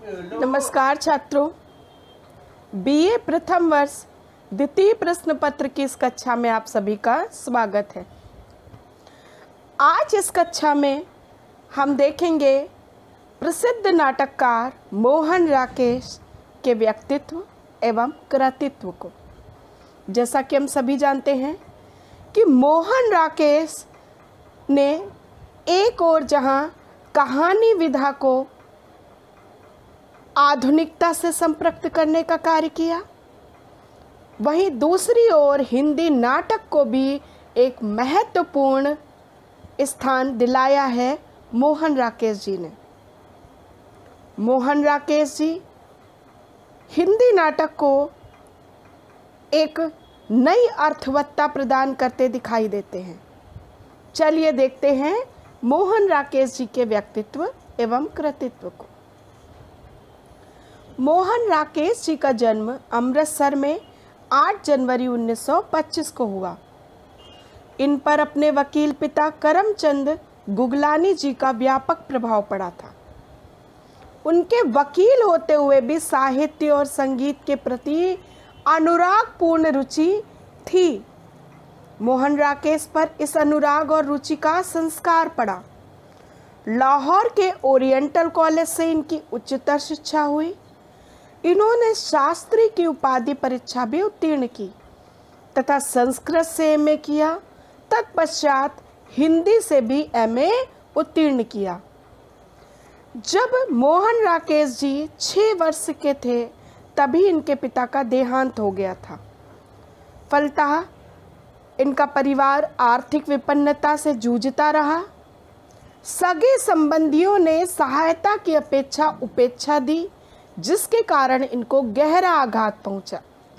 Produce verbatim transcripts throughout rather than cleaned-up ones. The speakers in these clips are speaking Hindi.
नमस्कार छात्रों, बीए प्रथम वर्ष द्वितीय प्रश्न पत्र की इस कक्षा में आप सभी का स्वागत है। आज इस कक्षा में हम देखेंगे प्रसिद्ध नाटककार मोहन राकेश के व्यक्तित्व एवं कृतित्व को। जैसा कि हम सभी जानते हैं कि मोहन राकेश ने एक ओर जहां कहानी विधा को आधुनिकता से संपृक्त करने का कार्य किया, वहीं दूसरी ओर हिंदी नाटक को भी एक महत्वपूर्ण स्थान दिलाया है मोहन राकेश जी ने। मोहन राकेश जी हिंदी नाटक को एक नई अर्थवत्ता प्रदान करते दिखाई देते हैं। चलिए देखते हैं मोहन राकेश जी के व्यक्तित्व एवं कृतित्व को। मोहन राकेश जी का जन्म अमृतसर में आठ जनवरी उन्नीस सौ पच्चीस को हुआ। इन पर अपने वकील पिता करमचंद गुगलानी जी का व्यापक प्रभाव पड़ा था। उनके वकील होते हुए भी साहित्य और संगीत के प्रति अनुरागपूर्ण रुचि थी। मोहन राकेश पर इस अनुराग और रुचि का संस्कार पड़ा। लाहौर के ओरिएंटल कॉलेज से इनकी उच्चतर शिक्षा हुई। इन्होंने शास्त्री की उपाधि परीक्षा भी उत्तीर्ण की तथा संस्कृत से एमए किया। तत्पश्चात हिंदी से भी एमए उत्तीर्ण किया। जब मोहन राकेश जी छः वर्ष के थे तभी इनके पिता का देहांत हो गया था। फलतः इनका परिवार आर्थिक विपन्नता से जूझता रहा। सगे संबंधियों ने सहायता की अपेक्षा उपेक्षा दी, जिसके कारण इनको गहरा आघात पहुंचा।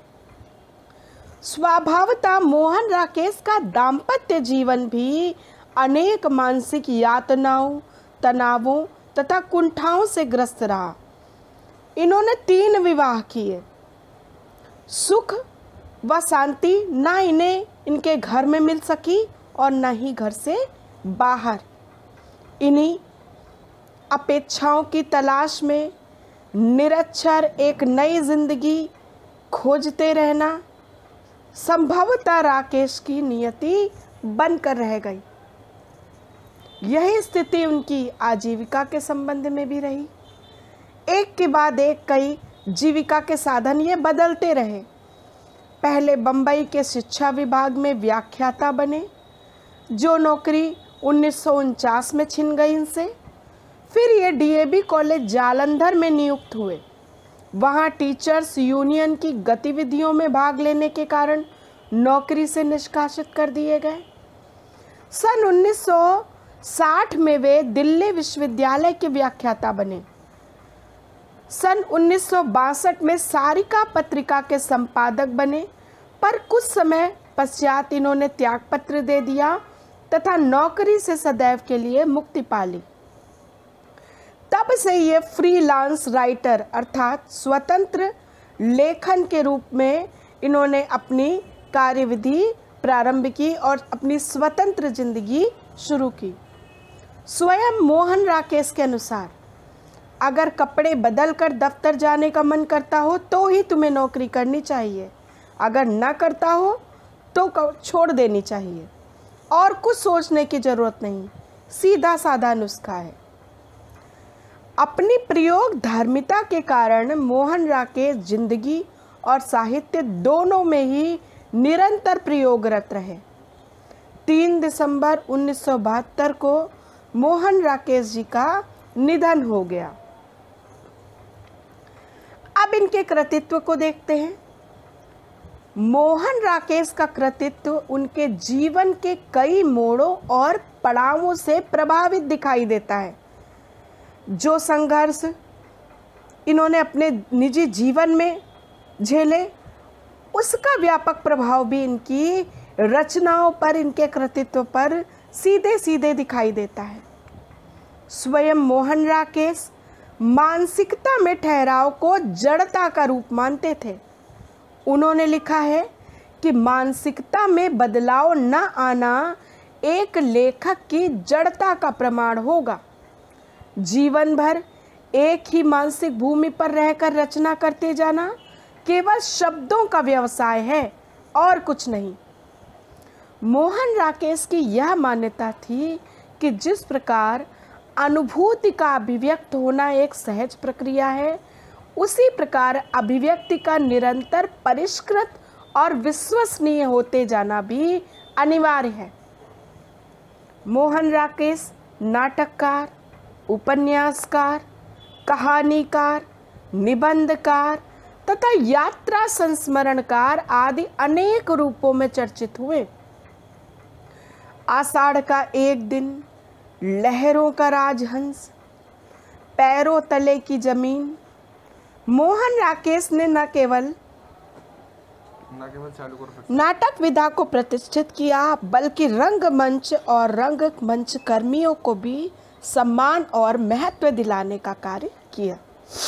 स्वभावतः मोहन राकेश का दाम्पत्य जीवन भी अनेक मानसिक यातनाओं, तनावों तथा कुंठाओं से ग्रस्त रहा। इन्होंने तीन विवाह किए। सुख व शांति न इन्हें इनके घर में मिल सकी और न ही घर से बाहर। इन्हीं अपेक्षाओं की तलाश में निरक्षर एक नई जिंदगी खोजते रहना संभवतः राकेश की नियति बनकर रह गई। यही स्थिति उनकी आजीविका के संबंध में भी रही। एक के बाद एक कई जीविका के साधन ये बदलते रहे। पहले बम्बई के शिक्षा विभाग में व्याख्याता बने, जो नौकरी उन्नीस सौ उनचास में छिन गई इनसे। फिर ये डीएवी कॉलेज जालंधर में नियुक्त हुए। वहाँ टीचर्स यूनियन की गतिविधियों में भाग लेने के कारण नौकरी से निष्कासित कर दिए गए। सन उन्नीस सौ साठ में वे दिल्ली विश्वविद्यालय के व्याख्याता बने। सन उन्नीस सौ बासठ में सारिका पत्रिका के संपादक बने, पर कुछ समय पश्चात इन्होंने त्यागपत्र दे दिया तथा नौकरी से सदैव के लिए मुक्ति पा ली। तब से ये फ्रीलांस राइटर अर्थात स्वतंत्र लेखन के रूप में इन्होंने अपनी कार्यविधि प्रारंभ की और अपनी स्वतंत्र जिंदगी शुरू की। स्वयं मोहन राकेश के अनुसार अगर कपड़े बदल कर दफ्तर जाने का मन करता हो तो ही तुम्हें नौकरी करनी चाहिए, अगर न करता हो तो छोड़ देनी चाहिए और कुछ सोचने की ज़रूरत नहीं। सीधा साधा नुस्खा है। अपनी प्रयोग धार्मिकता के कारण मोहन राकेश जिंदगी और साहित्य दोनों में ही निरंतर प्रयोगरत रहे। तीन दिसंबर उन्नीस सौ बहत्तर को मोहन राकेश जी का निधन हो गया। अब इनके कृतित्व को देखते हैं। मोहन राकेश का कृतित्व उनके जीवन के कई मोड़ों और पड़ावों से प्रभावित दिखाई देता है। जो संघर्ष इन्होंने अपने निजी जीवन में झेले, उसका व्यापक प्रभाव भी इनकी रचनाओं पर, इनके कृतित्व पर सीधे सीधे दिखाई देता है। स्वयं मोहन राकेश मानसिकता में ठहराव को जड़ता का रूप मानते थे। उन्होंने लिखा है कि मानसिकता में बदलाव न आना एक लेखक की जड़ता का प्रमाण होगा। जीवन भर एक ही मानसिक भूमि पर रहकर रचना करते जाना केवल शब्दों का व्यवसाय है और कुछ नहीं। मोहन राकेश की यह मान्यता थी कि जिस प्रकार अनुभूति का अभिव्यक्त होना एक सहज प्रक्रिया है, उसी प्रकार अभिव्यक्ति का निरंतर परिष्कृत और विश्वसनीय होते जाना भी अनिवार्य है। मोहन राकेश नाटककार, उपन्यासकार, कहानीकार, निबंधकार तथा यात्रा संस्मरणकार आदि अनेक रूपों में चर्चित हुए। आषाढ़ का एक दिन, लहरों का राजहंस, पैरों तले की जमीन। मोहन राकेश ने न केवल ना केवल चालू कर नाटक विधा को प्रतिष्ठित किया, बल्कि रंगमंच और रंगमंच कर्मियों को भी सम्मान और महत्व दिलाने का कार्य किया।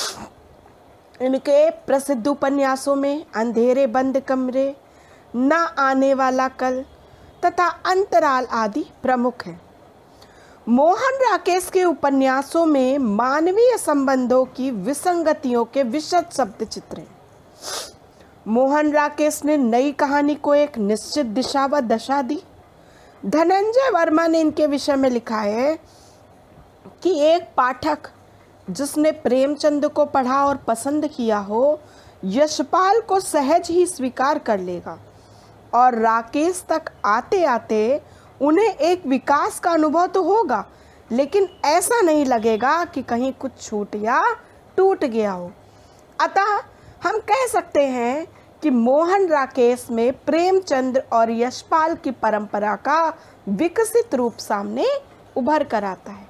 इनके प्रसिद्ध उपन्यासों में अंधेरे बंद कमरे, न आने वाला कल तथा अंतराल आदि प्रमुख हैं। मोहन राकेश के उपन्यासों में मानवीय संबंधों की विसंगतियों के विशद शब्द चित्र हैं। मोहन राकेश ने नई कहानी को एक निश्चित दिशा व दशा दी। धनंजय वर्मा ने इनके विषय में लिखा है कि एक पाठक जिसने प्रेमचंद को पढ़ा और पसंद किया हो, यशपाल को सहज ही स्वीकार कर लेगा और राकेश तक आते आते उन्हें एक विकास का अनुभव तो होगा, लेकिन ऐसा नहीं लगेगा कि कहीं कुछ छूट या टूट गया हो। अतः हम कह सकते हैं कि मोहन राकेश में प्रेमचंद और यशपाल की परंपरा का विकसित रूप सामने उभर कर आता है।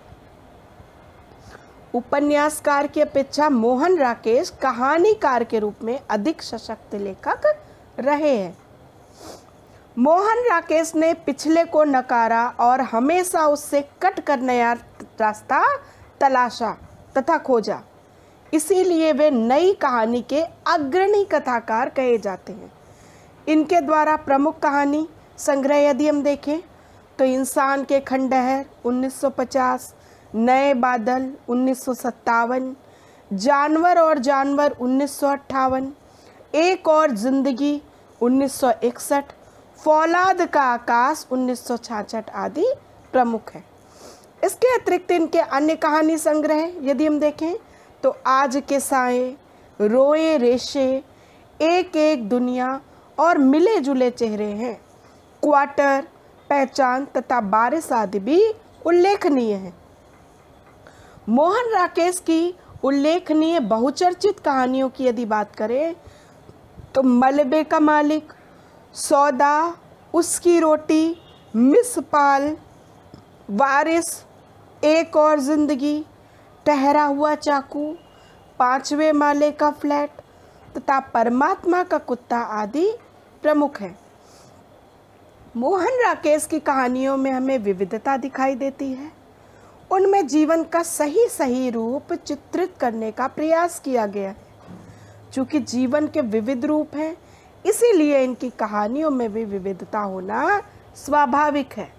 उपन्यासकार की अपेक्षा मोहन राकेश कहानीकार के रूप में अधिक सशक्त लेखक रहे हैं। मोहन राकेश ने पिछले को नकारा और हमेशा उससे कट कर नया रास्ता तलाशा तथा खोजा। इसीलिए वे नई कहानी के अग्रणी कथाकार कहे जाते हैं। इनके द्वारा प्रमुख कहानी संग्रह यदि हम देखें तो इंसान के खंडहर उन्नीस सौ पचास, नए बादल उन्नीस सौ सत्तावन, जानवर और जानवर उन्नीस सौ अट्ठावन, एक और जिंदगी उन्नीस सौ इकसठ, फौलाद का आकाश उन्नीस सौ छियासठ आदि प्रमुख है। इसके अतिरिक्त इनके अन्य कहानी संग्रह यदि हम देखें तो आज के साए, रोए रेशे, एक एक दुनिया और मिले जुले चेहरे हैं। क्वार्टर, पहचान तथा बारिश आदि भी उल्लेखनीय हैं। मोहन राकेश की उल्लेखनीय बहुचर्चित कहानियों की यदि बात करें तो मलबे का मालिक, सौदा, उसकी रोटी, मिस पाल, वारिस, एक और जिंदगी, ठहरा हुआ चाकू, पांचवें माले का फ्लैट तथा परमात्मा का कुत्ता आदि प्रमुख हैं। मोहन राकेश की कहानियों में हमें विविधता दिखाई देती है। उनमें जीवन का सही सही रूप चित्रित करने का प्रयास किया गया है। चूँकि जीवन के विविध रूप हैं, इसीलिए इनकी कहानियों में भी विविधता होना स्वाभाविक है।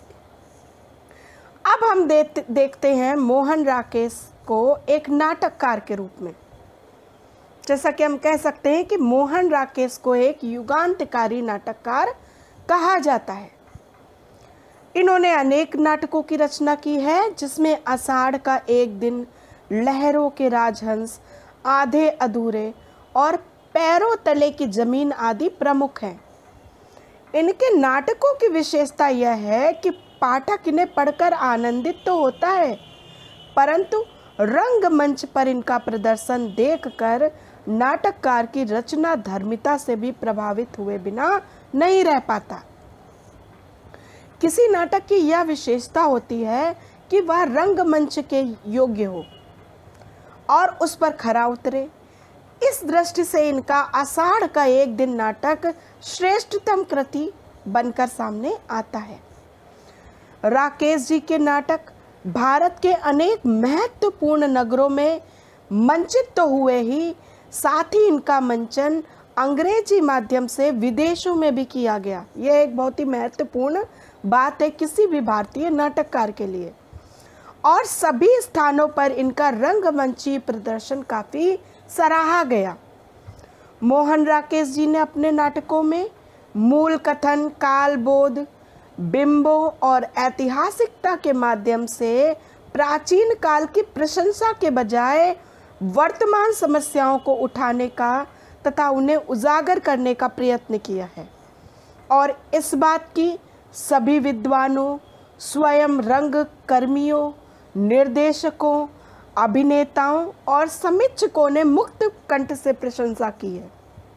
अब हम देख देखते हैं मोहन राकेश को एक नाटककार के रूप में। जैसा कि हम कह सकते हैं कि मोहन राकेश को एक युगांतकारी नाटककार कहा जाता है। इन्होंने अनेक नाटकों की रचना की है, जिसमें आषाढ़ का एक दिन, लहरों के राजहंस, आधे अधूरे और पैरों तले की जमीन आदि प्रमुख हैं। इनके नाटकों की विशेषता यह है कि पाठक इन्हें पढ़कर आनंदित तो होता है, परंतु रंगमंच पर इनका प्रदर्शन देखकर नाटककार की रचना धर्मिता से भी प्रभावित हुए बिना नहीं रह पाता। किसी नाटक की यह विशेषता होती है कि वह रंगमंच के योग्य हो और उस पर खरा उतरे। इस दृष्टि से इनका आषाढ़ का एक दिन नाटक श्रेष्ठतम कृति बनकर सामने आता है। राकेश जी के नाटक भारत के अनेक महत्वपूर्ण नगरों में मंचित तो हुए ही, साथ ही इनका मंचन अंग्रेजी माध्यम से विदेशों में भी किया गया। यह एक बहुत ही महत्वपूर्ण बात है किसी भी भारतीय नाटककार के लिए। और सभी स्थानों पर इनका रंगमंची प्रदर्शन काफ़ी सराहा गया। मोहन राकेश जी ने अपने नाटकों में मूल कथन, कालबोध, बिंबों और ऐतिहासिकता के माध्यम से प्राचीन काल की प्रशंसा के बजाय वर्तमान समस्याओं को उठाने का तथा उन्हें उजागर करने का प्रयत्न किया है और इस बात की सभी विद्वानों, स्वयं रंग कर्मियों, निर्देशकों, अभिनेताओं और समीक्षकों ने मुक्त कंठ से प्रशंसा की है।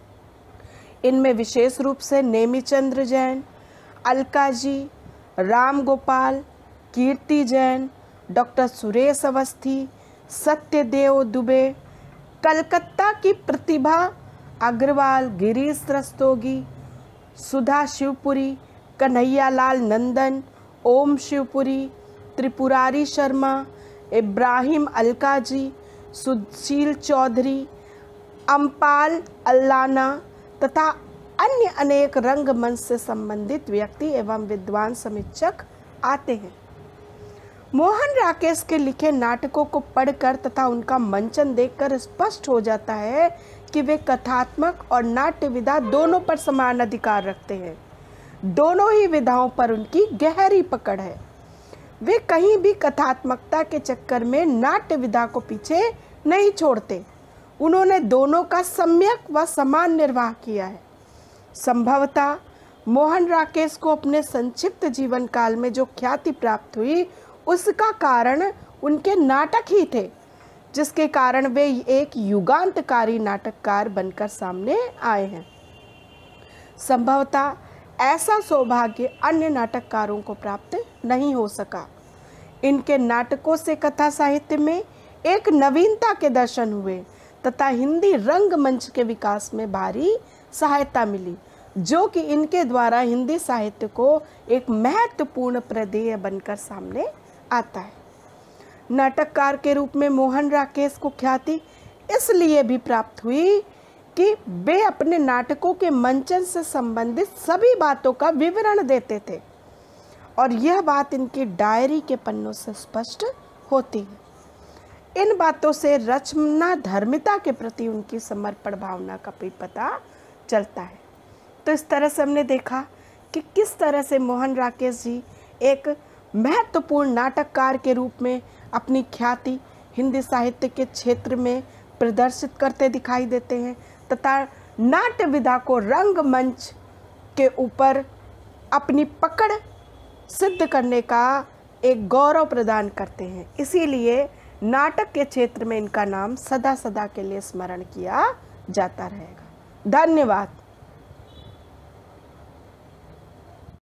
इनमें विशेष रूप से नेमीचंद्र जैन, अलका जी, राम गोपाल, कीर्ति जैन, डॉक्टर सुरेश अवस्थी, सत्यदेव दुबे, कलकत्ता की प्रतिभा अग्रवाल, गिरीश रस्तोगी, सुधा शिवपुरी, कन्हैयालाल नंदन, ओम शिवपुरी, त्रिपुरारी शर्मा, इब्राहिम अलका जी, सुशील चौधरी, अम्पाल अल्लाना तथा अन्य अनेक रंगमंच से संबंधित व्यक्ति एवं विद्वान समीक्षक आते हैं। मोहन राकेश के लिखे नाटकों को पढ़कर तथा उनका मंचन देखकर स्पष्ट हो जाता है कि वे कथात्मक और नाट्य विधा दोनों पर समान अधिकार रखते हैं। दोनों ही विधाओं पर उनकी गहरी पकड़ है। वे कहीं भी कथात्मकता के चक्कर में नाट्य विधा को पीछे नहीं छोड़ते। उन्होंने दोनों का सम्यक व समान निर्वाह किया है। संभवतः मोहन राकेश को अपने संक्षिप्त जीवन काल में जो ख्याति प्राप्त हुई उसका कारण उनके नाटक ही थे, जिसके कारण वे एक युगांतकारी नाटककार बनकर सामने आए हैं। संभवतः ऐसा सौभाग्य अन्य नाटककारों को प्राप्त नहीं हो सका। इनके नाटकों से कथा साहित्य में एक नवीनता के दर्शन हुए तथा हिंदी रंगमंच के विकास में भारी सहायता मिली, जो कि इनके द्वारा हिंदी साहित्य को एक महत्वपूर्ण प्रदेय बनकर सामने आता है। नाटककार के रूप में मोहन राकेश को ख्याति इसलिए भी प्राप्त हुई कि वे अपने नाटकों के मंचन से संबंधित सभी बातों का विवरण देते थे और यह बात इनकी डायरी के पन्नों से स्पष्ट होती है। इन बातों से रचना धर्मिता के प्रति उनकी समर्पण भावना का भी पता चलता है। तो इस तरह से हमने देखा कि किस तरह से मोहन राकेश जी एक महत्वपूर्ण नाटककार के रूप में अपनी ख्याति हिंदी साहित्य के क्षेत्र में प्रदर्शित करते दिखाई देते हैं तथा नाट्य विधा को रंगमंच के ऊपर अपनी पकड़ सिद्ध करने का एक गौरव प्रदान करते हैं। इसीलिए नाटक के क्षेत्र में इनका नाम सदा सदा के लिए स्मरण किया जाता रहेगा। धन्यवाद।